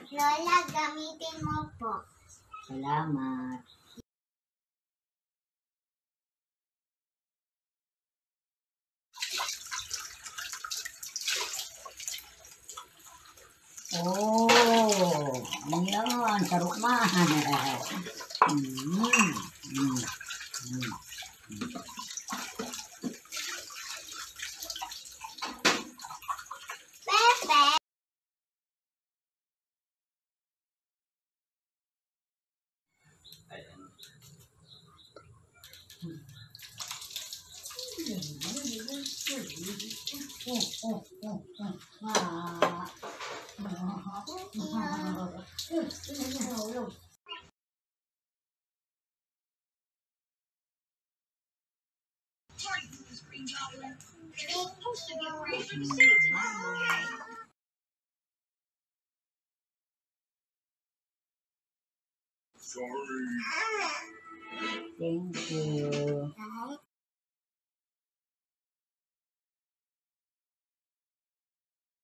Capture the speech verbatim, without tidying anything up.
Lola, gamitin mo po. Salamat. Oh, yan, sarap man. Mm, mm, mm. Pepe. Thank you.